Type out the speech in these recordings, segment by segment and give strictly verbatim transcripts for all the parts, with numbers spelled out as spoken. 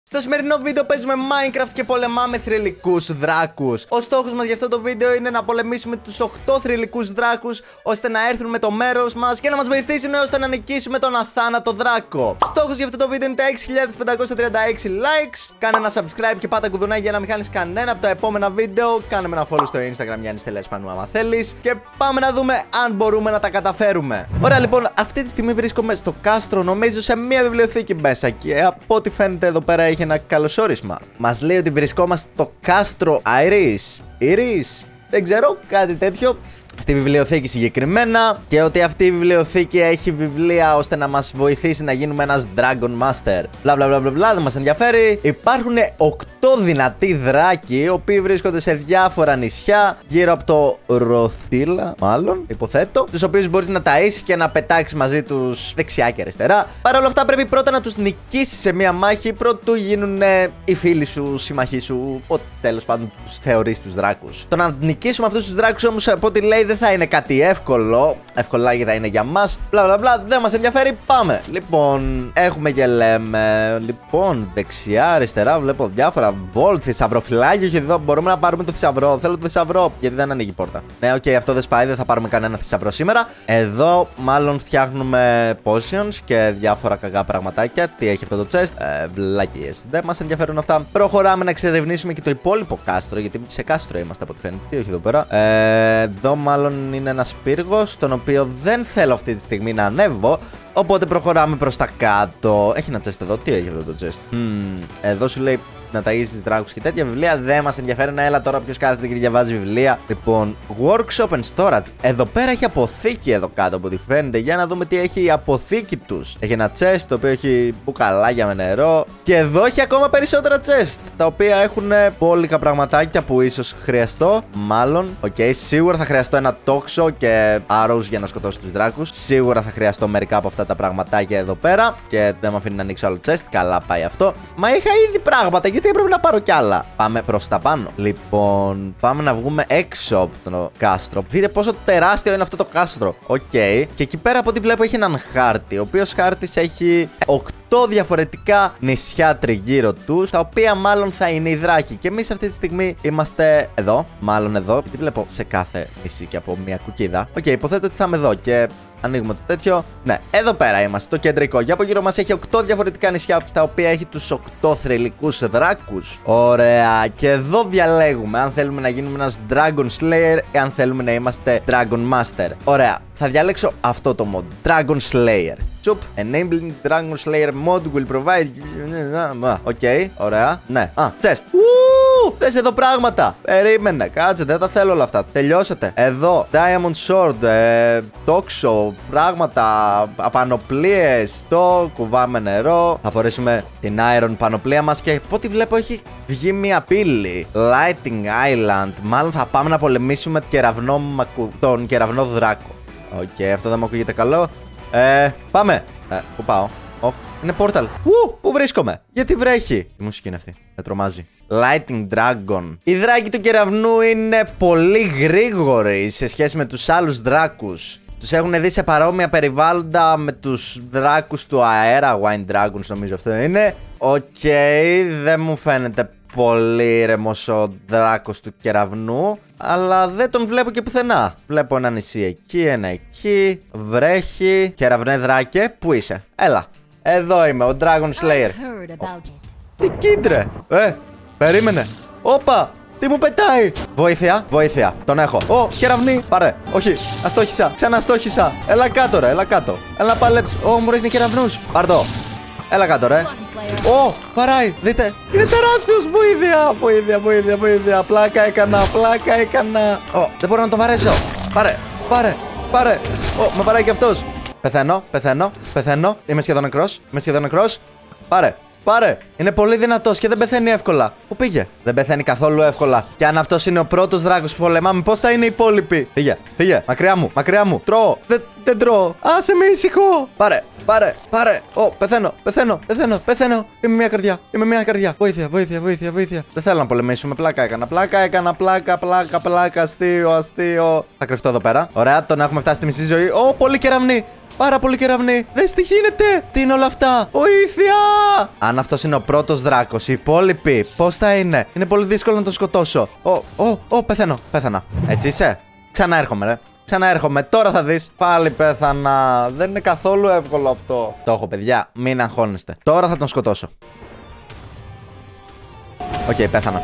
Στο σημερινό βίντεο παίζουμε Minecraft και πολεμάμε θρυλικούς δράκους. Ο στόχος μας για αυτό το βίντεο είναι να πολεμήσουμε τους οκτώ θρυλικούς δράκους, ώστε να έρθουν με το μέρος μας και να μας βοηθήσουν ώστε να νικήσουμε τον αθάνατο δράκο. Στόχος για αυτό το βίντεο είναι τα έξι χιλιάδες πεντακόσια τριάντα έξι likes. Κάνε ένα subscribe και πάτα κουδουνάκι για να μην χάνεις κανένα από τα επόμενα βίντεο. Κάνε με ένα follow στο Instagram Γιάννης Τελεσπανού άμα θέλεις. Και πάμε να δούμε αν μπορούμε να τα καταφέρουμε. Ωραία, λοιπόν, αυτή τη στιγμή βρίσκομαι στο κάστρο, νομίζω σε μια βιβλιοθήκη μέσα. Και από ό,τι φαίνεται εδώ πέρα έχει ένα καλωσόρισμα. Μας λέει ότι βρισκόμαστε στο κάστρο Iris. Iris. Δεν ξέρω, κάτι τέτοιο. Στη βιβλιοθήκη συγκεκριμένα. Και ότι αυτή η βιβλιοθήκη έχει βιβλία ώστε να μας βοηθήσει να γίνουμε ένας Dragon Master. Μπλα μπλα μπλα μπλα, δεν μας ενδιαφέρει. Υπάρχουν οκτώ δυνατοί δράκοι, οι οποίοι βρίσκονται σε διάφορα νησιά γύρω από το Ροθύλα, μάλλον, υποθέτω. Τους οποίους μπορείς να ταΐσεις και να πετάξεις μαζί τους δεξιά και αριστερά. Παρ' όλα αυτά, πρέπει πρώτα να τους νικήσεις σε μία μάχη προτού γίνουν οι φίλοι σου, συμμαχοί σου, ό,τι τέλος πάντων τους θεωρείς τους δράκους. Το να νικήσουμε αυτούς τους δράκους όμως, από ό,τι λέει, δεν θα είναι κάτι εύκολο. Ευκολάκι θα είναι για μας. Μπλα μπλα μπλα, δεν μας ενδιαφέρει. Πάμε. Λοιπόν, έχουμε και λέμε. Λοιπόν, δεξιά, αριστερά, βλέπω διάφορα. Βολτ, θησαυροφυλάκι. Όχι εδώ, μπορούμε να πάρουμε το θησαυρό. Θέλω το θησαυρό, γιατί δεν ανοίγει η πόρτα. Ναι, οκ, okay, αυτό δεν σπάει, δεν θα πάρουμε κανένα θησαυρό σήμερα. Εδώ, μάλλον φτιάχνουμε potions και διάφορα κακά πραγματάκια. Τι έχει αυτό το chest? Ε, βλακίες. Δεν μας ενδιαφέρουν αυτά. Προχωράμε να εξερευνήσουμε και το υπόλοιπο κάστρο, γιατί σε κάστρο είμαστε από ό,τι φαίνεται. Τι έχει εδώ πέρα? Ε, εδώ, μάλλον είναι ένας πύργος, τον οποίο δεν θέλω αυτή τη στιγμή να ανέβω. Οπότε προχωράμε προς τα κάτω. Έχει ένα chest εδώ. Τι έχει αυτό το chest? Mm, εδώ σου λέει να ταΐσεις δράκους και τέτοια βιβλία. Δεν μας ενδιαφέρει να έλα τώρα ποιος κάθεται και διαβάζει βιβλία. Λοιπόν, workshop and storage. Εδώ πέρα έχει αποθήκη εδώ κάτω από ό,τι φαίνεται. Για να δούμε τι έχει η αποθήκη τους. Έχει ένα chest το οποίο έχει μπουκαλάκια με νερό. Και εδώ έχει ακόμα περισσότερα chest, τα οποία έχουν πόλικα πραγματάκια που ίσως χρειαστώ. Μάλλον. Οκ, okay, σίγουρα θα χρειαστώ ένα τόξο και arrows για να σκοτώσω τους δράκους. Σίγουρα θα χρειαστώ μερικά από αυτά τα πραγματάκια εδώ πέρα. Και δεν με αφήνει να ανοίξω άλλο chest. Καλά πάει αυτό. Μα είχα ήδη πράγματα. Γιατί έπρεπε να πάρω κι άλλα. Πάμε προς τα πάνω. Λοιπόν, πάμε να βγούμε έξω από το κάστρο. Δείτε πόσο τεράστιο είναι αυτό το κάστρο. Οκ. Okay. Και εκεί πέρα από ό,τι βλέπω έχει έναν χάρτη. Ο οποίος χάρτης έχει οκτώ διαφορετικά νησιά τριγύρω τους, τα οποία μάλλον θα είναι οι δράκοι. Και εμείς αυτή τη στιγμή είμαστε εδώ. Μάλλον εδώ. Γιατί βλέπω σε κάθε νησί και από μια κουκίδα. Οκ, okay, υποθέτω ότι θα είμαι εδώ και ανοίγουμε το τέτοιο. Ναι, εδώ πέρα είμαστε, το κεντρικό. Και από γύρω μας έχει οκτώ διαφορετικά νησιά, στα οποία έχει τους οκτώ θρυλικούς δράκους. Ωραία. Και εδώ διαλέγουμε αν θέλουμε να γίνουμε ένας Dragon Slayer ή αν θέλουμε να είμαστε Dragon Master. Ωραία. Θα διαλέξω αυτό το mod. Dragon Slayer. Τσουπ. Enabling Dragon Slayer mod will provide. Οκ, okay, ωραία. Ναι. Α, chest. Ου, θες εδώ πράγματα. Περίμενε. Κάτσε, δεν τα θέλω όλα αυτά. Τελειώσατε. Εδώ. Diamond Sword. Ε, τόξο. Πράγματα. Απανοπλίες. Το κουβάμε νερό. Θα φορέσουμε την Iron πανοπλία μας. Και από ό,τι βλέπω έχει βγει μια πύλη. Lighting Island. Μάλλον θα πάμε να πολεμήσουμε κεραυνό, τον κεραυνό δράκο. Οκ, okay, αυτό δεν μου ακούγεται καλό. Ε, πάμε. Ε, πού πάω? Oh, είναι portal. Ου, πού βρίσκομαι? Γιατί βρέχει? Η μουσική είναι αυτή. Με τρομάζει. Lighting Dragon. Οι δράκοι του κεραυνού είναι πολύ γρήγοροι σε σχέση με τους άλλους δράκους. Τους έχουν δει σε παρόμοια περιβάλλοντα με τους δράκους του αέρα. Wind Dragons νομίζω αυτό είναι. Οκ, okay, δεν μου φαίνεται πολύ ήρεμος ο δράκος του κεραυνού, αλλά δεν τον βλέπω και πουθενά. Βλέπω ένα νησί εκεί, ένα εκεί. Βρέχει. Κεραυνέ δράκε, πού είσαι? Έλα. Εδώ είμαι, ο Dragon Slayer. Τι κίτρε? Ε, περίμενε. Όπα, τι μου πετάει? Βοήθεια, βοήθεια. Τον έχω. Ω, κεραυνή. Πάρε. Όχι, αστόχησα. Ξαναστόχησα. Έλα κάτω, ρε, έλα κάτω. Έλα παλέψει. Ω, μου ρίχνει κεραυνούς. Πάρτο. Έλα κάτω, ρε. Ω, παράει. Δείτε. Είναι τεράστιος. Βοήθεια, βοήθεια, βοήθεια, βοήθεια. Πλάκα έκανα, πλάκα έκανα. Ω, δεν μπορώ να το βαρέσω. Πάρε, πάρε, πάρε. Ω, με παράει κι αυτός. Πεθαίνω, πεθαίνω, πεθαίνω. Είμαι σχεδόν νεκρός. Είμαι σχεδόν νεκρός. Πάρε. Πάρε! Είναι πολύ δυνατός και δεν πεθαίνει εύκολα. Πού πήγε? Δεν πεθαίνει καθόλου εύκολα. Και αν αυτός είναι ο πρώτος δράκος που πολεμάμε, πώς θα είναι οι υπόλοιποι? Φύγε, φύγε. Μακριά μου, μακριά μου. Τρώω. Δεν, δεν τρώω. Άσε με ησυχώ. Πάρε, πάρε, πάρε. Ω, πεθαίνω, πεθαίνω, πεθαίνω, πεθαίνω. Είμαι μια καρδιά. Είμαι μια καρδιά. Βοήθεια, βοήθεια, βοήθεια, βοήθεια. Δεν θέλω να πολεμήσουμε. Πλάκα έκανα. Πλάκα έκανα. Πλάκα, πλάκα, πλάκα. Αστείο, αστείο. Θα κρυφτώ εδώ πέρα. Ωραία, τον έχουμε φτάσει στη μισή ζωή. Ω, πολύ κεραυνή. πάρα πολύ κεραυνοί. Δες τι γίνεται. Τι είναι όλα αυτά. Βοήθεια. Αν αυτός είναι ο πρώτος δράκος, οι υπόλοιποι πώς θα είναι? Είναι πολύ δύσκολο να τον σκοτώσω. Ω, ω, ω, πεθαίνω. Πέθανα. Έτσι είσαι? Ξανά έρχομαι, ρε. Ξαναέρχομαι, τώρα θα δεις. Πάλι πέθανα. Δεν είναι καθόλου εύκολο αυτό. Το έχω, παιδιά. Μην αγχώνεστε. Τώρα θα τον σκοτώσω. Οκ, okay, πέθανα.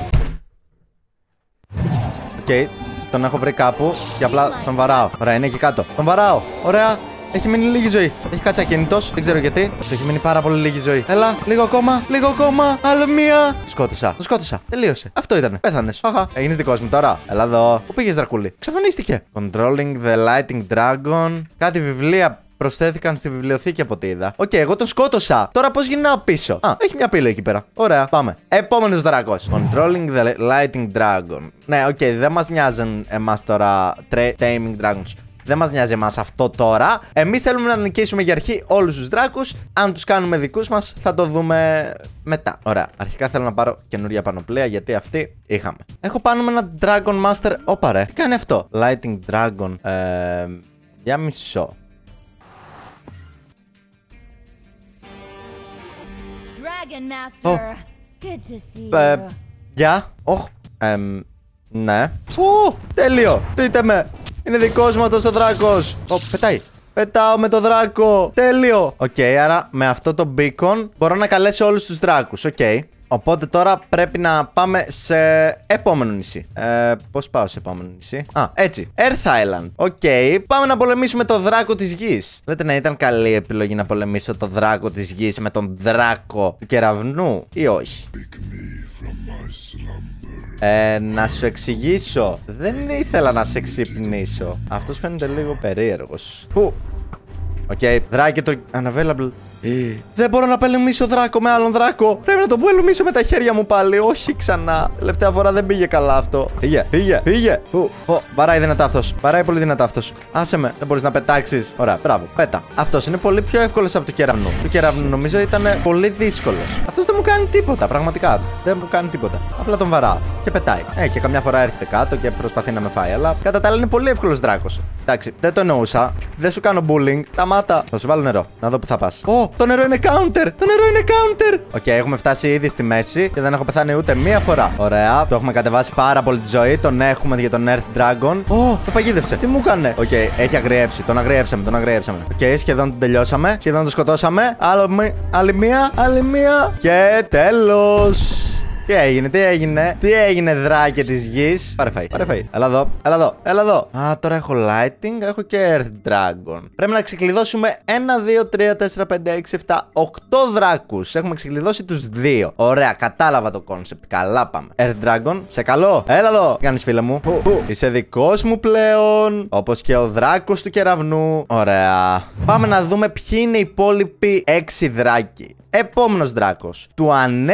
Οκ, okay, τον έχω βρει κάπου και απλά τον βαράω. Ωραία, είναι εκεί κάτω. Τον βαράω. Ωραία. Έχει μείνει λίγη ζωή. Έχει κάτσει ακίνητος. Δεν ξέρω γιατί. Του έχει μείνει πάρα πολύ λίγη ζωή. Έλα, λίγο ακόμα. Λίγο ακόμα. Άλλο μία. Σκότωσα. Το σκότωσα. Τελείωσε. Αυτό ήταν. Πέθανες. Αχα. Έγινες δικός μου τώρα. Έλα εδώ. Πού πήγες, δρακούλη? Ξαφανίστηκε. Controlling the Lighting Dragon. Κάτι βιβλία προσθέθηκαν στη βιβλιοθήκη από ό,τι είδα. Οκ, okay, εγώ τον σκότωσα. Τώρα πώς γυρνάω πίσω? Α, έχει μια πύλη εκεί πέρα. Ωραία, πάμε. Επόμενος δράκος. Controlling the Lighting Dragon. Ναι, οκ, okay, δεν μας νοιάζουν εμάς τώρα Taming Dragons. Δεν μας νοιάζει εμάς αυτό τώρα. Εμείς θέλουμε να νικήσουμε για αρχή όλους τους δράκους. Αν τους κάνουμε δικούς μας, θα το δούμε μετά. Ωραία. Αρχικά θέλω να πάρω καινούργια πανοπλία, γιατί αυτή είχαμε. Έχω πάνω με ένα Dragon Master. Όπα ρε, τι κάνει αυτό? Lighting Dragon. Ε, για μισό. Dragon Master. Oh. Good to see you. Ε, γεια. Οχ. Εμ, ναι. Ου, τέλειο. Δείτε με. Είναι δικός μου αυτός ο δράκος. Ω, πετάει. Πετάω με το δράκο. Τέλειο. Οκ, okay, άρα με αυτό το beacon μπορώ να καλέσω όλους τους δράκους. Οκ. Okay. Οπότε τώρα πρέπει να πάμε σε επόμενο νησί. Ε, πώς πάω σε επόμενο νησί? Α, έτσι. Earth Island. Οκ. Okay. Πάμε να πολεμήσουμε το δράκο της γης. Λέτε να ήταν καλή επιλογή να πολεμήσω το δράκο της γης με τον δράκο του κεραυνού ή όχι? Ε, να σου εξηγήσω. Δεν ήθελα να σε ξυπνήσω. Αυτός φαίνεται λίγο περίεργος. Πού? Οκ, okay, δράκε το unavailable. Δεν μπορώ να πολεμήσω δράκο με άλλον δράκο. Πρέπει να το πολεμήσω με τα χέρια μου πάλι. Όχι ξανά. Τελευταία φορά δεν πήγε καλά αυτό. Πήγε, πήγε, πήγε. Ου, ου, βαράει δυνατά αυτός. Βαράει πολύ δυνατά αυτός. Άσε με, δεν μπορείς να πετάξεις. Ωραία, μπράβο, πέτα. Αυτός είναι πολύ πιο εύκολος από το κεραυνού. Το κεραυνού νομίζω ήταν πολύ δύσκολος. Αυτός δεν μου κάνει τίποτα, πραγματικά. Δεν μου κάνει τίποτα. Απλά τον βαράω και πετάει. Ε, και καμιά φορά έρχεται κάτω και προσπαθεί να με φάει. Αλλά κατά τα άλλα είναι πολύ εύκολος δράκος. Εντάξει, δεν το εννοούσα. Δεν σου κάνω bullying. Σταμάτα. Θα σου βάλω νερό. Να δω που θα πας. Ω, το νερό είναι counter! Το νερό είναι counter! Οκ, okay, έχουμε φτάσει ήδη στη μέση και δεν έχω πεθάνει ούτε μία φορά. Ωραία, το έχουμε κατεβάσει πάρα πολύ τη ζωή. Τον έχουμε για τον Earth Dragon. Ω, oh, το παγίδευσε. Τι μου έκανε? Οκ, okay, έχει αγριέψει. Τον αγριέψαμε, τον αγριέψαμε. Οκ, okay, σχεδόν τον τελειώσαμε. Σχεδόν τον σκοτώσαμε. Άλλο, άλλη μία, άλλη μία. Και τέλος. Τι έγινε, τι έγινε, τι έγινε, δράκε της γης? Πάρε φαΐ, πάρε φαΐ. Έλα εδώ, έλα εδώ, έλα εδώ. Α, τώρα έχω lighting, έχω και Earth Dragon. Πρέπει να ξεκλειδώσουμε ένα, δύο, τρία, τέσσερα, πέντε, έξι, επτά, οκτώ δράκους. Έχουμε ξεκλειδώσει τους δύο. Ωραία, κατάλαβα το concept. Καλά πάμε. Earth Dragon, σε καλό. Έλα εδώ. Τι κάνεις, φίλε μου? Που, που. Είσαι δικός μου πλέον. Όπως και ο δράκος του κεραυνού. Ωραία. Πάμε να δούμε ποιοι είναι οι υπόλοιποι έξι δράκοι. Επόμενος δράκος του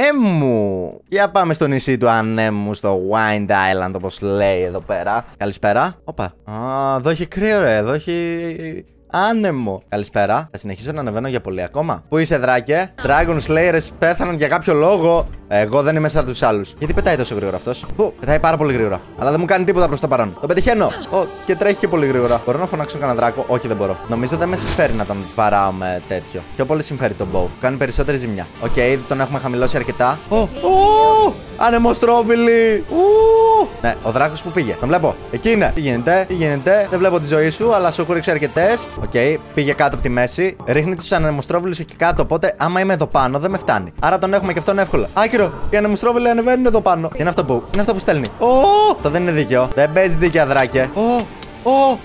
ανέμου. Για πάμε στο νησί του ανέμου, στο Wind Island, όπως λέει εδώ πέρα. Καλησπέρα. Όπα. Α, εδώ έχει κρύο, ρε. Εδώ έχει άνεμο. Καλησπέρα. Θα συνεχίσω να ανεβαίνω για πολύ ακόμα. Πού είσαι, δράκε? Dragon Slayers πέθαναν για κάποιο λόγο. Εγώ δεν είμαι σαν τους άλλους. Γιατί πετάει τόσο γρήγορα αυτός? Πού? Πετάει πάρα πολύ γρήγορα. Αλλά δεν μου κάνει τίποτα προς το παρόν. Το πετυχαίνω. Ω, και τρέχει και πολύ γρήγορα. Μπορώ να φωνάξω κανένα δράκο? Όχι, δεν μπορώ. Νομίζω δεν με συμφέρει να τον παράω με τέτοιο. Πιο πολύ συμφέρει τον bow. Κάνει περισσότερη ζημιά. Οκ, okay, ήδη τον έχουμε χαμηλώσει αρκετά. Ω, ω, ανεμοστρόβιλη. Ου. Ναι, ο δράκος που πήγε. Τον βλέπω. Εκεί είναι. Τι γίνεται, τι γίνεται. Δεν βλέπω τη ζωή σου, αλλά σου έχω ρίξει αρκετές. Οκ, okay, πήγε κάτω από τη μέση. Ρίχνει τους ανεμοστρόβιλους εκεί κάτω. Οπότε άμα είμαι εδώ πάνω δεν με φτάνει. Άρα τον έχουμε και αυτόν εύκολα. Άκυρο. Οι ανεμοστρόβιλοι ανεβαίνουν εδώ πάνω. Είναι αυτό που, είναι αυτό που στέλνει. Ω, το δεν είναι δίκαιο. Δεν παίζει δίκαια, δράκε. Ω, ω.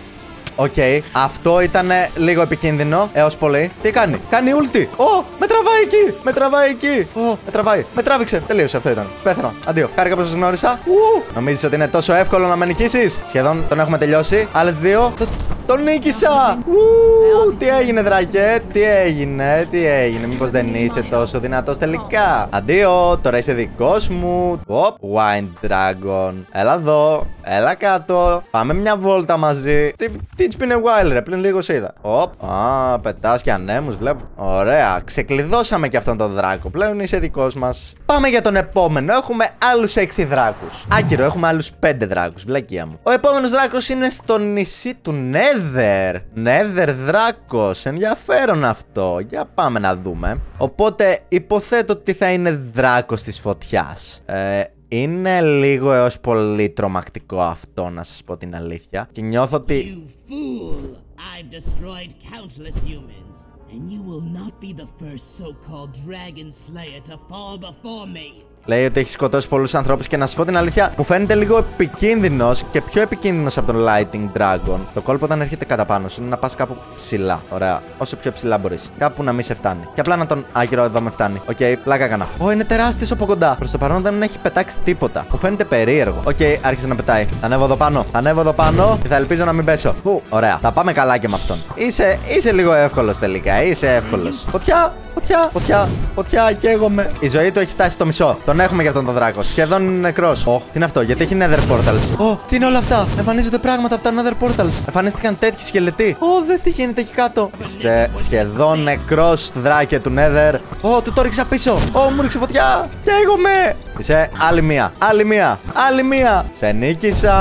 Οκ, okay. Αυτό ήταν λίγο επικίνδυνο έως πολύ. Τι κάνει? Κάνει ulti. Ω, με τραβάει εκεί. Με τραβάει εκεί. Ω, με τραβάει. Με τράβηξε. Τελείωσε, αυτό ήταν. Πέθανα. Αντίο. Χάρηκα που σας γνώρισα. Ου. Νομίζεις ότι είναι τόσο εύκολο να με νικήσεις? Σχεδόν τον έχουμε τελειώσει. Άλλες δύο. Το, τον νίκησα. Ου, τι έγινε, δράκε? Τι έγινε, τι έγινε? Μήπως δεν είσαι τόσο δυνατός τελικά? Αντίο, τώρα είσαι δικός μου. Οπ, Wind Dragon. Έλα εδώ. Έλα κάτω. Πάμε μια βόλτα μαζί. Τι, It's been a while, ρε. Πριν λίγο σε είδα. Οπ. Α, πετάς και ανέμους, βλέπω. Ωραία. Ξεκλειδώσαμε και αυτόν τον δράκο. Πλέον είσαι δικός μας. Πάμε για τον επόμενο. Έχουμε άλλους έξι δράκους. Άκυρο, έχουμε άλλους πέντε δράκους. Βλακεία μου. Ο επόμενος δράκος είναι στο νησί του Nether. Nether δράκος. Ενδιαφέρον αυτό. Για πάμε να δούμε. Οπότε υποθέτω ότι θα είναι δράκος της φωτιάς. Ε. Είναι λίγο έως πολύ τρομακτικό αυτό, να σας πω την αλήθεια. Και νιώθω ότι... You fool! I've destroyed countless humans, and you will not be the first so-called dragon slayer to fall before me. Λέει ότι έχει σκοτώσει πολλούς ανθρώπους και να σας πω την αλήθεια, μου φαίνεται λίγο επικίνδυνος και πιο επικίνδυνος από τον Lightning Dragon. Το κόλπο όταν έρχεται κατά πάνω σου είναι να πας κάπου ψηλά. Ωραία. Όσο πιο ψηλά μπορείς. Κάπου να μην σε φτάνει. Και απλά να τον άγγιρο εδώ με φτάνει. Οκ, okay, πλάκα έκανα. Ω, είναι τεράστιος από κοντά. Προς το παρόν δεν έχει πετάξει τίποτα. Μου φαίνεται περίεργο. Οκ, okay, άρχισε να πετάει. Θα ανέβω εδώ πάνω. Θα ανέβω εδώ πάνω και θα ελπίζω να μην πέσω. Ου, ωραία. Θα πάμε καλά και με αυτόν. Είσαι, είσαι λίγο εύκολος τελικά. Είσαι εύκολος. Φωτιά, φωτιά, φωτιά, φωτιά, καίγομαι. Η ζωή του έχει φτάσει στο μισό. Τον έχουμε για αυτόν τον δράκο. Σχεδόν είναι νεκρός. Ωχ, τι είναι αυτό, γιατί έχει Nether Portals. Ω, τι είναι όλα αυτά. Εμφανίζονται πράγματα από τα Nether Portals. Εμφανίστηκαν τέτοιοι σκελετοί. Ω, δες τι γίνεται εκεί κάτω. Είσαι σχεδόν νεκρός, δράκε του Nether. Ω, του το ρίξα πίσω. Ω, μου ρίξε φωτιά. Καίγομαι. Είσαι άλλη μία. Άλλη μία. Άλλη μία. Σε νίκησα.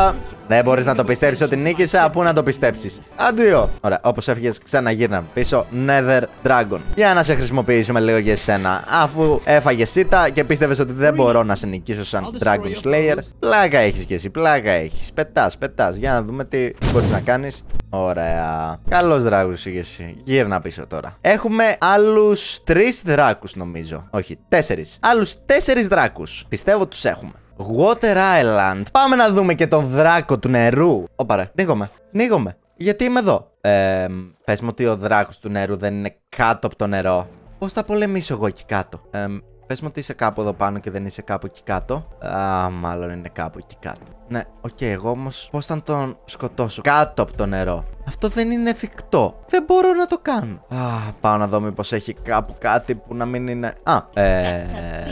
Δεν μπορείς να το πιστέψεις ότι νίκησα. Πού να το πιστέψεις. Αντίο. Ωραία, όπως έφυγες, ξαναγύρνα πίσω. Nether Dragon. Για να σε χρησιμοποιήσουμε λίγο για εσένα. Αφού έφαγες σίτα και πίστευες ότι δεν μπορώ να σε νικήσω σαν Dragon Slayer. Πλάκα έχεις κι εσύ, πλάκα έχεις. Πετάς, πετάς. Για να δούμε τι μπορείς να κάνεις. Ωραία. Καλός δράκος είσαι εσύ. Γύρνα πίσω τώρα. Έχουμε άλλους τρεις δράκους νομίζω. Όχι, τέσσερις. Άλλους τέσσερις δράκους. Πιστεύω τους έχουμε. Water Island. Πάμε να δούμε και τον δράκο του νερού. Ωπα ρε, νίγομαι. Νίγομαι. Γιατί είμαι εδώ. Ε, πες μου ότι ο δράκος του νερού δεν είναι κάτω από το νερό. Πώς θα πολεμήσω εγώ εκεί κάτω. Ε, πες μου ότι είσαι κάπου εδώ πάνω και δεν είσαι κάπου εκεί κάτω. Α, μάλλον είναι κάπου εκεί κάτω. Ναι, οκ, okay, εγώ όμως πώς θα τον σκοτώσω κάτω από το νερό. Αυτό δεν είναι εφικτό. Δεν μπορώ να το κάνω. Α, πάω να δω μήπως έχει κάπου κάτι που να μην είναι. Α, ε.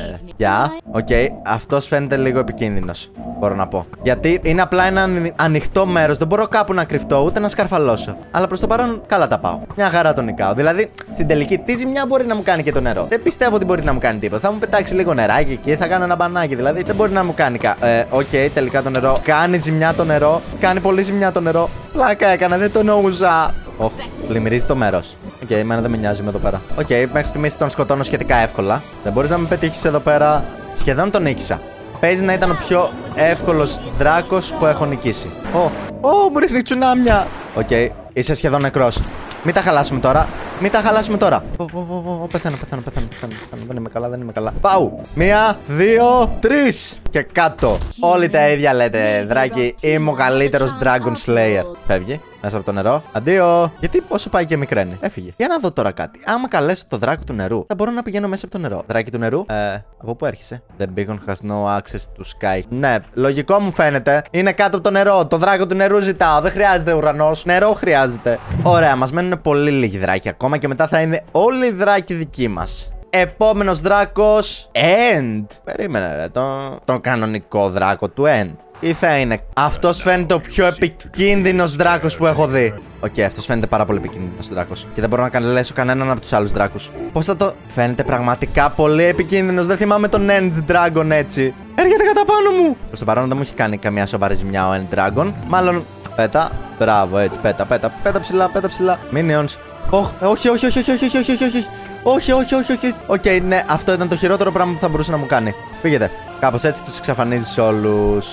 Γεια. Οκ, αυτός φαίνεται λίγο επικίνδυνος. Μπορώ να πω. Γιατί είναι απλά ένα ανοιχτό μέρος. Δεν μπορώ κάπου να κρυφτώ ούτε να σκαρφαλώσω. Αλλά προς το παρόν καλά τα πάω. Μια χαρά τον νικάω. Δηλαδή, στην τελική, τι ζημιά μπορεί να μου κάνει και το νερό. Δεν πιστεύω ότι μπορεί να μου κάνει τίποτα. Θα μου πετάξει λίγο νεράκι εκεί, θα κάνω ένα μπανάκι. Δηλαδή, δεν μπορεί να μου κάνει κάτι. Ε, οκ, okay, τελικά το νερό κάνει ζημιά το νερό. Κάνει πολύ ζημιά το νερό. Πλάκα έκανα, δεν το εννοούσα. Οχ, πλημμυρίζει το μέρος. Οκ, okay, εμένα δεν με νοιάζει με εδώ πέρα. Οκ, okay, μέχρι στιγμής τον σκοτώνω σχετικά εύκολα. Δεν μπορείς να με πετύχεις εδώ πέρα. Σχεδόν τον νίκησα. Παίζει να ήταν ο πιο εύκολος δράκος που έχω νικήσει. Ω, oh, oh, μου ρίχνει τσουνάμια. Οκ, okay, είσαι σχεδόν νεκρός. Μην τα χαλάσουμε τώρα. Μην τα χαλάσουμε τώρα. Ω, ω, ω, πεθαίνω, πεθαίνω, πεθαίνω, πεθαίνω. Δεν είμαι καλά, δεν είμαι καλά. Πάω. Μία, δύο, τρεις. Και κάτω. Όλοι τα ίδια λέτε, δράκι. Είμαι ο καλύτερος Dragon Slayer. Φεύγει. Μέσα από το νερό. Αντίο. Γιατί πόσο πάει και μικραίνει. Έφυγε. Για να δω τώρα κάτι. Άμα καλέσω το δράκο του νερού, θα μπορώ να πηγαίνω μέσα από το νερό. Δράκι του νερού. Ε, από πού έρχεσαι. The beacon has no access to sky. Ναι, λογικό μου φαίνεται. Είναι κάτω από το νερό. Το δράκο του νερού ζητάω. Δεν χρειάζεται ουρανός. Νερό χρειάζεται. Ωραία, μας μένουν πολύ λίγοι δράκοι ακόμα και μετά θα είναι όλοι οι δράκοι δικοί μας. Επόμενος δράκος. End. Περίμενε, ρε. Τον, τον κανονικό δράκο του End. Ή θα είναι. Αυτός φαίνεται ο πιο επικίνδυνος δράκος που έχω δει. Οκ, okay, αυτός φαίνεται πάρα πολύ επικίνδυνος δράκος. Και δεν μπορώ να καλέσω κανέναν από τους άλλους δράκους. Πώς θα το. Φαίνεται πραγματικά πολύ επικίνδυνος. Δεν θυμάμαι τον End Dragon έτσι. Έρχεται κατά πάνω μου. Προς το παρόν δεν μου έχει κάνει καμία σοβαρή ζημιά ο End Dragon. Μάλλον. Πέτα. Μπράβο, έτσι. Πέτα, πέτα. Πέτα ψηλά, πέτα ψηλά. Minions. Oh, όχι, όχι, όχι, όχι, όχι, όχι, όχι, όχι. Όχι, όχι, όχι, όχι. Οκ, okay, ναι, αυτό ήταν το χειρότερο πράγμα που θα μπορούσε να μου κάνει. Πήγαινε. Κάπως έτσι τους εξαφανίζεις όλους.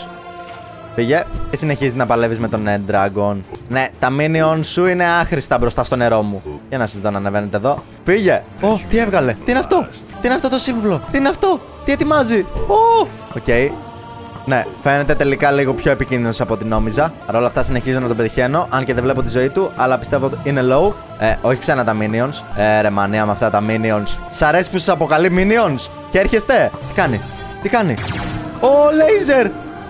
Πήγε. Και συνεχίζει να παλεύεις με τον End Dragon. Ναι, τα minions σου είναι άχρηστα μπροστά στο νερό μου. Για να σας δω να ανεβαίνετε εδώ. Πήγε. Ω, oh, τι έβγαλε. Τι είναι αυτό. Τι είναι αυτό το σύμβολο. Τι είναι αυτό. Τι ετοιμάζει. Ω. Oh. Οκ. Okay. Ναι, φαίνεται τελικά λίγο πιο επικίνδυνος από ό,τι νόμιζα. Παρ' όλα αυτά συνεχίζω να τον πετυχαίνω. Αν και δεν βλέπω τη ζωή του, αλλά πιστεύω ότι είναι low. Ε, όχι ξανά τα minions. Ε, ρε μανία με αυτά τα minions. Σ' αρέσει που σας αποκαλεί minions. Και έρχεστε. Τι κάνει. Τι κάνει. Ω, laser.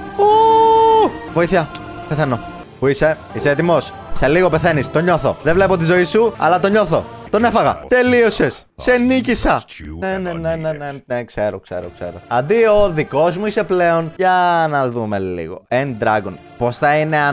Ω. Βοήθεια. Πεθαίνω. Πού είσαι. Είσαι έτοιμος. Σε λίγο πεθαίνεις. Το νιώθω. Δεν βλέπω τη ζωή σου, αλλά το νιώθω. Τον έφαγα. Τελείωσες. Σε νίκησα. Ναι, ναι, ναι, ναι, ναι, ναι, ξέρω, ξέρω, ξέρω. Αντίο, δικός μου είσαι πλέον. Για να δούμε λίγο. End Dragon. Πώς θα είναι αν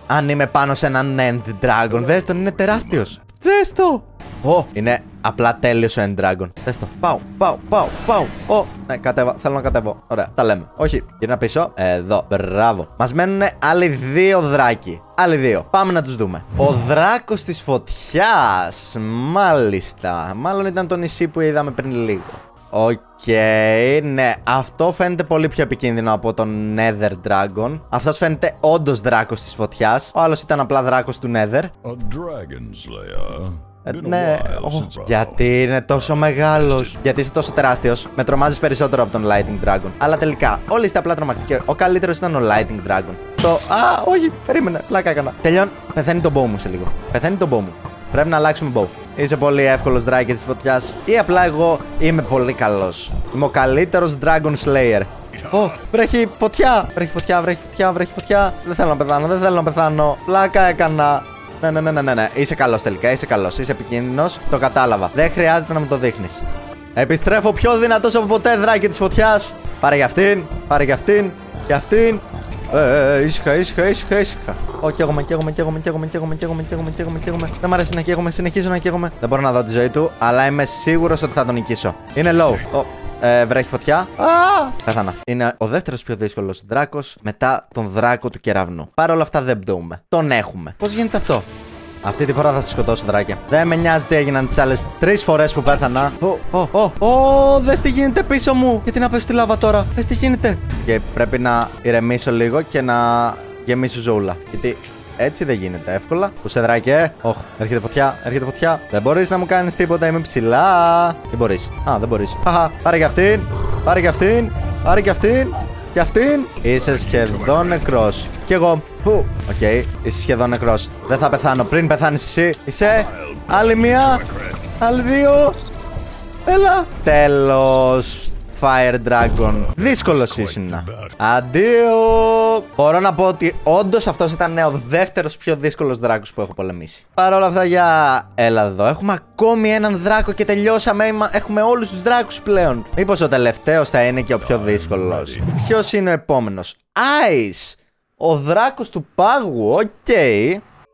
αν είμαι πάνω σε έναν End Dragon. Δες τον, είναι τεράστιος. Δες το. Ω, είναι απλά τέλειος ο End Dragon. Δες το. Πάω, πάω, πάω, πάω. Ω, ναι, κατέβα. Θέλω να κατέβω. Ωραία, τα λέμε. Όχι, γυρνά πίσω. Εδώ, μπράβο. Μας μένουν άλλοι δύο δράκοι. Άλλοι δύο. Πάμε να τους δούμε. Ο δράκος της φωτιάς. Μάλιστα. Μάλλον ήταν το νησί που είδαμε πριν λίγο. Οκ, okay, ναι, αυτό φαίνεται πολύ πιο επικίνδυνο από τον Nether Dragon. Αυτός φαίνεται όντως δράκος της φωτιάς. Ο άλλος ήταν απλά δράκος του Nether. A dragon slayer. Ε, ναι, oh, γιατί είναι τόσο μεγάλος. Γιατί είσαι τόσο τεράστιος. Με τρομάζεις περισσότερο από τον Lightning Dragon. Αλλά τελικά, όλοι είστε απλά τρομακτικοί. Ο καλύτερος ήταν ο Lightning Dragon. Το. Α, όχι, περίμενε, πλάκα έκανα. Τελειών, πεθαίνει τον bow μου σε λίγο. Πεθαίνει τον bow μου. Πρέπει να αλλάξουμε bow. Είσαι πολύ εύκολος δράκη της φωτιάς. Ή απλά εγώ είμαι πολύ καλός. Είμαι ο καλύτερος Dragon Slayer. Ω, oh, βρέχει φωτιά! Βρέχει φωτιά, βρέχει φωτιά, βρέχει φωτιά. Δεν θέλω να πεθάνω, δεν θέλω να πεθάνω. Πλάκα έκανα. Ναι, ναι, ναι, ναι, ναι, ναι. Είσαι καλός τελικά, είσαι καλός. Είσαι επικίνδυνος. Το κατάλαβα. Δεν χρειάζεται να μου το δείχνεις. Επιστρέφω πιο δυνατός από ποτέ, δράκη της φωτιάς. Πάρε για αυτήν, πάρε για αυτήν, για αυτήν. Ε, ε, ήσυχα, ήσυχα, ήσυχα, ήσυχα. Ω, καίγομαι, καίγομαι, καίγομαι, καίγομαι, καίγομαι, καίγομαι, καίγομαι, καίγομαι, καίγομαι. Δεν μ' αρέσει να καίγομαι, συνεχίζω να καίγομαι. Δεν μπορώ να δω τη ζωή του, αλλά είμαι σίγουρος ότι θα τον νικήσω. Είναι low. Oh, ε, βρέχει φωτιά. Α! Πέθανα. Είναι ο δεύτερος πιο δύσκολος δράκος μετά τον δράκο του κεραυνού. Παρ' όλα αυτά δεν πτωούμε. Τον έχουμε. Πώς γίνεται αυτό? Αυτή τη φορά θα σε σκοτώσω, δράκια. Δεν με νοιάζει τι έγιναν τις άλλες τρεις φορές που πέθανα. Ω, ω, ω, ω, δες τι γίνεται πίσω μου. Γιατί να πέσω στη λάβα τώρα. Δες τι γίνεται. Και πρέπει να ηρεμήσω λίγο και να γεμίσω ζωούλα. Γιατί έτσι δεν γίνεται εύκολα. Που σε δράκε. Όχ, έρχεται φωτιά, έρχεται φωτιά. Δεν μπορείς να μου κάνεις τίποτα, είμαι ψηλά. Τι μπορείς? Α, δεν μπορείς. Χαχα, πάρε και αυτήν. Πάρε και αυτήν. Πάρε και αυτήν. Και αυτήν. Είσαι σχεδόν νεκρός. Κι εγώ. Οκ, okay. Είσαι σχεδόν νεκρός. Δεν θα πεθάνω πριν πεθάνεις εσύ. Είσαι. Άλλη μία. Άλλη δύο. Έλα. Τέλος. Fire Dragon. Δύσκολος ήσουν. Αντίο. Μπορώ να πω ότι όντως αυτός ήταν ο δεύτερος πιο δύσκολος δράκος που έχω πολεμήσει. Παρ' όλα αυτά, για έλα εδώ. Έχουμε ακόμη έναν δράκο και τελειώσαμε. Έχουμε όλους τους δράκους πλέον. Μήπως ο τελευταίος θα είναι και ο πιο δύσκολος? Ποιος είναι ο επόμενος? Ice. Ο δράκος του πάγου. Οκ. Okay.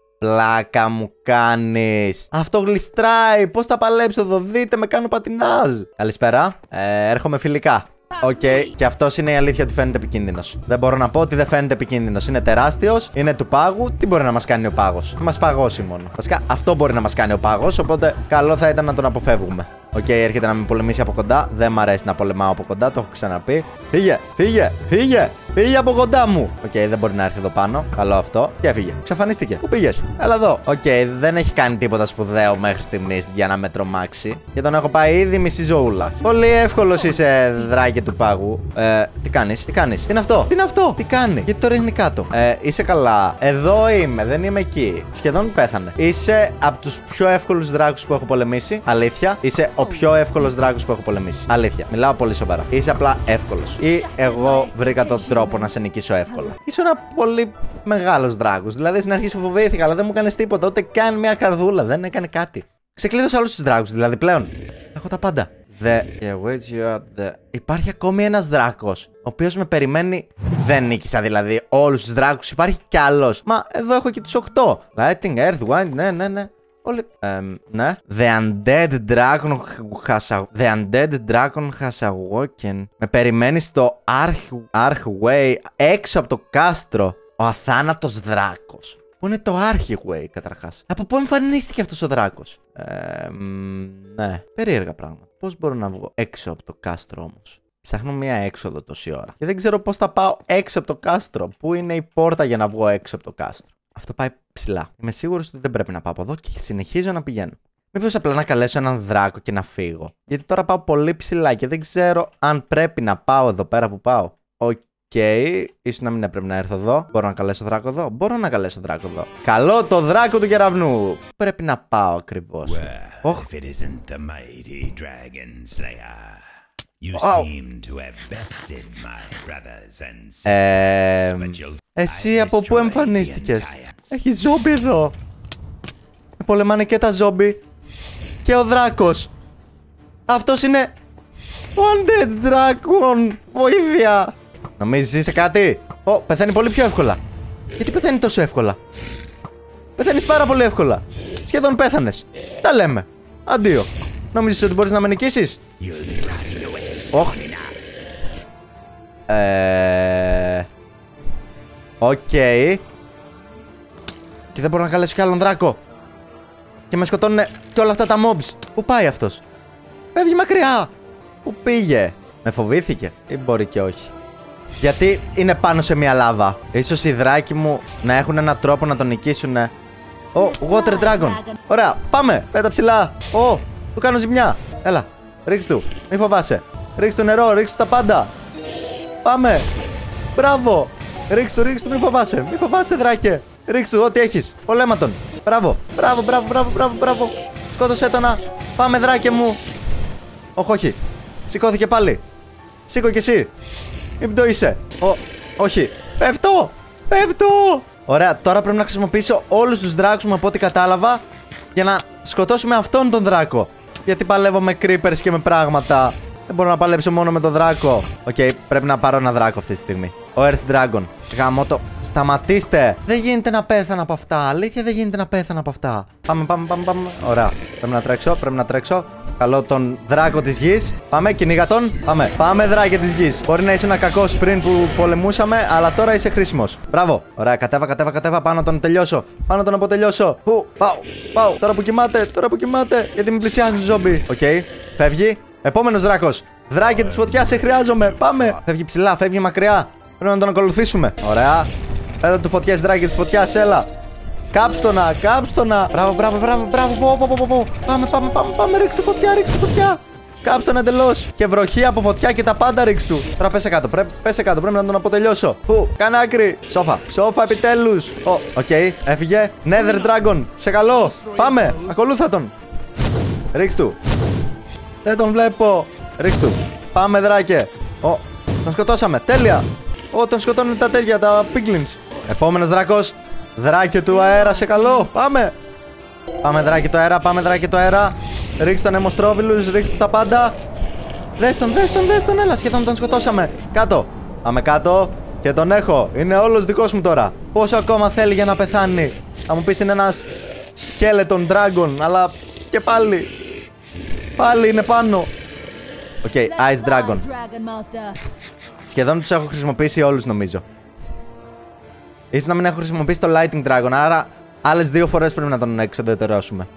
Πλάκα μου κάνεις. Αυτό γλιστράει. Πώς θα παλέψω εδώ? Δείτε, με κάνω πατινάζ. Καλησπέρα. Ε, έρχομαι φιλικά. Οκ, okay. Και αυτός είναι η αλήθεια ότι φαίνεται επικίνδυνος. Δεν μπορώ να πω ότι δεν φαίνεται επικίνδυνος. Είναι τεράστιος, είναι του πάγου. Τι μπορεί να μας κάνει ο πάγος? Να μας παγώσει μόνο. Βασικά αυτό μπορεί να μας κάνει ο πάγος. Οπότε καλό θα ήταν να τον αποφεύγουμε. Οκ, okay, έρχεται να με πολεμήσει από κοντά. Δεν μ' αρέσει να πολεμάω από κοντά, το έχω ξαναπεί. Φύγε, φύγε, φύγε, φύγε από κοντά μου. Οκ, okay, δεν μπορεί να έρθει εδώ πάνω. Καλό αυτό. Και έφυγε. Ξαφανίστηκε. Πού πήγες? Έλα εδώ. Οκ, okay, δεν έχει κάνει τίποτα σπουδαίο μέχρι στιγμής για να με τρομάξει. Και τον έχω πάει ήδη μισή ζωούλα. Πολύ εύκολος είσαι, δράκη του πάγου. Ε, τι κάνεις, τι κάνεις? Τι είναι αυτό? Τι είναι αυτό? Τι κάνει? Γιατί το ρίχνει κάτω? Ε, είσαι καλά. Εδώ είμαι, δεν είμαι εκεί. Σχεδόν πέθανε. Είσαι από τους πιο εύκολους δράκους που έχω πολεμήσει. Αλήθεια. Είσαι ο πιο εύκολος δράκος που έχω πολεμήσει. Αλήθεια. Μιλάω πολύ σοβαρά. Είσαι απλά εύκολος. Ή εγώ βρήκα τον τρόπο να σε νικήσω εύκολα. Είσαι ένα πολύ μεγάλος δράκος. Δηλαδή στην αρχή σε φοβήθηκα, αλλά δεν μου έκανε τίποτα. Ούτε καν μια καρδούλα. Δεν έκανε κάτι. Ξεκλείδωσα όλους τους δράκους. Δηλαδή πλέον έχω τα πάντα. The... Yeah, the... Υπάρχει ακόμη ένας δράκος, ο οποίος με περιμένει. Δεν νίκησα δηλαδή όλους τους δράκους. Υπάρχει κι άλλος. Μα εδώ έχω και τους οκτώ. Lighting, Earth, Wind, ναι, ναι, ναι. Όλοι. Ε, ναι. The Undead Dragon has, The Undead Dragon has awoken. Με περιμένει στο Arch... Archway έξω από το κάστρο. Ο αθάνατος δράκος. Πού είναι το Archway καταρχάς? Από πού εμφανίστηκε αυτός ο δράκος? Ε, ναι. Περίεργα πράγματα. Πώς μπορώ να βγω έξω από το κάστρο όμως? Ψάχνω μία έξοδο τόση ώρα. Και δεν ξέρω πώς θα πάω έξω από το κάστρο. Πού είναι η πόρτα για να βγω έξω από το κάστρο? Αυτό πάει ψηλά. Είμαι σίγουρος ότι δεν πρέπει να πάω από εδώ και συνεχίζω να πηγαίνω. Μήπως απλά να καλέσω έναν δράκο και να φύγω? Γιατί τώρα πάω πολύ ψηλά και δεν ξέρω αν πρέπει να πάω εδώ πέρα που πάω. Οκ. Okay. Ίσως να μην έπρεπε να έρθω εδώ. Μπορώ να καλέσω δράκο εδώ. Μπορώ να καλέσω δράκο εδώ. Καλό το δράκο του κεραυνού. Πρέπει να πάω ακριβώς. Well, oh. If it isn't the mighty Dragon Slayer. You seem to have bested my brothers and sisters, but you'll... Εσύ από πού εμφανίστηκες? Έχει ζόμπι εδώ. Με πολεμάνε και τα ζόμπι. Και ο δράκος. Αυτός είναι ο Undead Dragon. Βοήθεια. Νομίζεις είσαι κάτι? Ω, πεθαίνει πολύ πιο εύκολα. Γιατί πεθαίνει τόσο εύκολα? Πεθαίνεις πάρα πολύ εύκολα. Σχεδόν πέθανες. Τα λέμε. Αντίο. Νόμιζες ότι μπορείς να με νικήσεις? Οχ. Ε... Οκ. Okay. Και δεν μπορώ να καλέσω κι άλλον δράκο. Και με σκοτώνουνε κι όλα αυτά τα mobs. Πού πάει αυτός? Φεύγει μακριά. Πού πήγε? Με φοβήθηκε ή μπορεί και όχι? Γιατί είναι πάνω σε μια λάβα. Ίσως οι δράκοι μου να έχουν έναν τρόπο να τον νικήσουνε. Ω, oh, Water Dragon. Ωραία, πάμε. Πέτα ψηλά. Ω, oh, του κάνω ζημιά. Έλα, ρίξ' του. Μη φοβάσαι. Ρίξ' του νερό, ρίξ' του τα πάντα. Πάμε. Μπράβο. Ρίξ' του, ρίξ' του, μη φοβάσαι. Μη φοβάσαι, δράκε. Ρίξ' του, ό,τι έχεις. Πολέμα τον. Μπράβο, μπράβο, μπράβο, μπράβο, μπράβο, μπράβο. Σκότωσέ τονα. Πάμε, δράκε μου. Όχι, όχι. Σηκώθηκε πάλι. Σήκω κι εσύ. Μην πτωείσαι. Ω, όχι. Πέφτω. Πέφτω. Ωραία, τώρα πρέπει να χρησιμοποιήσω όλους τους δράκους μου από ό,τι κατάλαβα για να σκοτώσουμε αυτόν τον δράκο. Γιατί παλεύω με creepers και με πράγματα. Δεν μπορώ να παλέψω μόνο με τον δράκο. Οκ, okay, πρέπει να πάρω ένα δράκο αυτή τη στιγμή. Ο Earth Dragon. Γαμώτο. Σταματήστε. Δεν γίνεται να πέθανα από αυτά. Αλήθεια, δεν γίνεται να πέθανα από αυτά. Πάμε, πάμε, πάμε, πάμε. Ωραία. Πρέπει να τρέξω, πρέπει να τρέξω. Καλώ τον δράκο της γης. Πάμε, κυνήγα τον. Πάμε. Πάμε, δράκε της γης. Μπορεί να ήσουν κακός πριν που πολεμούσαμε, αλλά τώρα είσαι χρήσιμος. Μπράβο. Ωραία, κατέβα, κατέβα, κατέβα. Πάνω να τον τελειώσω. Πάνω να τον αποτελειώσω. Πού, πάω, πάω. Τώρα που κοιμάται, τώρα που κοιμάται. Γιατί με πλησιάζει ζόμπι. Οκ, okay. Φεύγει. Επόμενος δράκος. Δράκε της φωτιάς, σε χρειάζομαι. Πάμε. Φεύγει ψηλά, φεύγει μακριά. Πρέπει να τον ακολουθήσουμε. Ωραία. Πέτα του φωτιάς, δράκε της φωτιάς, έλα. Κάψτονα, κάψτονα. Μπράβο, μπράβο, μπράβο, μπράβο. Πω, πω, πω, πω. Πάμε, πάμε, πάμε, πάμε. Ρίξ' του φωτιά, ρίξ' του φωτιά. Κάψτονα εντελώς. Και βροχή από φωτιά και τα πάντα ρίξ' του. Τώρα πέσε κάτω, πρέπει, πέσε κάτω. Πρέπει να τον αποτελειώσω. Πού, κάνε άκρη. Σόφα, σόφα επιτέλους. Ω, oh, οκ, okay. Έφυγε. Nether Dragon. Σε καλό. Πάμε, ακολούθα τον. Ρίξ' του. Δεν τον βλέπω. Ρίξ' του. Πάμε, δράκε. Ω, oh, τον σκοτώσαμε. Τέλεια. Ω, oh, τον σκοτώνουν τα τέτοια, τα piglins. Επόμενος δράκος. Δράκε του αέρα, σε καλό. Πάμε. Πάμε, δράκε του αέρα, πάμε, δράκε του αέρα. Ρίξ' τον αιμοστρόβιλους, ρίξ' του τα πάντα. Δες τον, δες τον, δες τον, έλα. Σχεδόν τον σκοτώσαμε. Κάτω. Πάμε κάτω. Και τον έχω. Είναι όλος δικός μου τώρα. Πόσο ακόμα θέλει για να πεθάνει? Θα μου πεις είναι ένας skeleton dragon, αλλά και πάλι. Πάλι είναι πάνω. Οκ, okay, Ice Dragon. Σχεδόν τους έχω χρησιμοποιήσει όλους νομίζω. Ίσως να μην έχω χρησιμοποιήσει το Lightning Dragon, άρα άλλες δύο φορές πρέπει να τον εξοδετερώσουμε.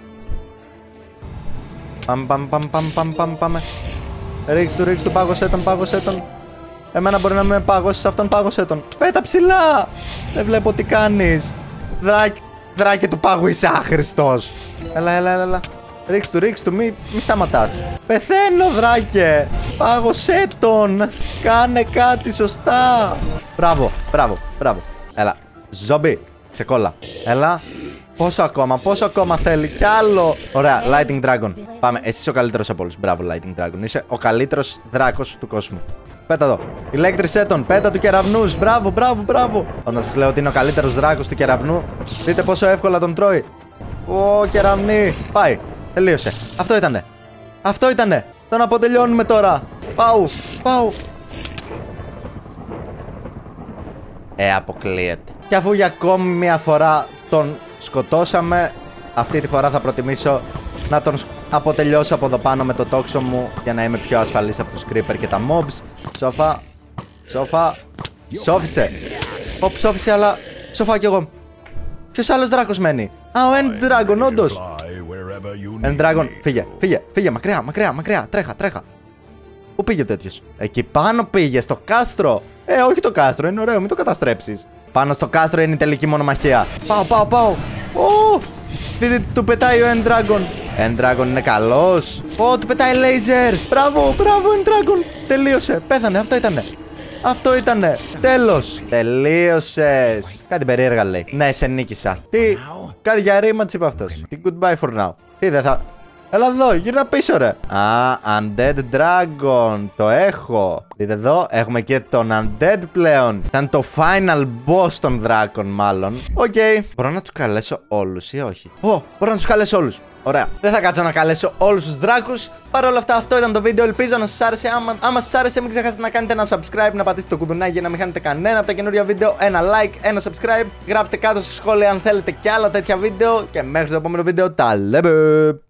Πάμε, πάμε, πάμε, πάμε, πάμε, πάμε, πάμε. Ρίξ' του, ρίξ' του, πάγωσέ τον, πάγωσέ τον. Εμένα μπορεί να με πάγωσες, αυτόν πάγωσέ τον. Πέτα ψηλά! Δεν βλέπω τι κάνεις. Δράκ, δράκε του πάγου, είσαι άχρηστος. Έλα, έλα, έλα, έλα. Ρίξ' του, ρίξ' του, μη, μη σταματάς. Πεθαίνω, δράκε. Πάγωσέ τον. Κάνε κάτι σωστά. Μπράβο, μπράβο, μπράβο. Έλα, ζόμπι, ξεκόλα. Έλα. Πόσο ακόμα, πόσο ακόμα θέλει, κι άλλο. Ωραία, Lightning Dragon. Πάμε, εσύ είσαι ο καλύτερος από όλους. Μπράβο, Lightning Dragon. Είσαι ο καλύτερος δράκος του κόσμου. Πέτα εδώ. Ηλέκτρισέ τον, πέτα του κεραυνούς. Μπράβο, μπράβο, μπράβο. Όταν σας λέω ότι είναι ο καλύτερος δράκος του κεραυνού, δείτε πόσο εύκολα τον τρώει. Ω, κεραυνή. Πάει, τελείωσε. Αυτό ήτανε. Αυτό ήτανε. Τον αποτελειώνουμε τώρα. Πάου, πάου. Ε, αποκλείεται. Και αφού για ακόμη μια φορά τον σκοτώσαμε, αυτή τη φορά θα προτιμήσω να τον αποτελειώσω από εδώ πάνω με το τόξο μου για να είμαι πιο ασφαλής από τους creeper και τα mobs. Σόφα, σόφα, σόφισε. Οπ, σόφισε, αλλά σόφα κι εγώ. Ποιος άλλος δράκος μένει? Α, ο End Dragon, όντως. End Dragon, φύγε, φύγε, φύγε, μακριά, μακριά, μακριά, τρέχα, τρέχα. Πού πήγε τέτοιος? Εκεί πάνω πήγε, στο κάστρο. Ε, όχι το κάστρο, είναι ωραίο, μην το καταστρέψεις. Πάνω στο κάστρο είναι η τελική μονομαχία. Πάω, πάω, πάω. Ω, δείτε, του πετάει ο End Dragon. End Dragon είναι καλός. Ω, του πετάει laser. Μπράβο, μπράβο, End Dragon. Τελείωσε, πέθανε, αυτό ήτανε. Αυτό ήτανε, τέλος. Τελείωσες. Κάτι περίεργα λέει. Ναι, σε νίκησα. Τι, κάτι για ρήμα της είπε αυτός. Τι goodbye for now. Τι δεν θα... Έλα εδώ, γύρνα πίσω ρε. Α, Undead Dragon. Το έχω. Δείτε εδώ, έχουμε και τον Undead πλέον. Ήταν το final boss των δράκων μάλλον. Οκ. Okay. Μπορώ να τους καλέσω όλους ή όχι? Ω, oh, μπορώ να τους καλέσω όλους. Οκ, Ωραία. Δεν θα κάτσω να καλέσω όλους τους δράκους. Παρ' όλα αυτά, αυτό ήταν το βίντεο. Ελπίζω να σας άρεσε. Άμα, άμα σας άρεσε, μην ξεχάσετε να κάνετε ένα subscribe, να πατήσετε το κουδουνάκι για να μην χάνετε κανένα από τα καινούργια βίντεο. Ένα like, ένα subscribe. Γράψτε κάτω στα σχόλια αν θέλετε κι άλλα τέτοια βίντεο. Και μέχρι το επόμενο βίντεο, τα λέμε!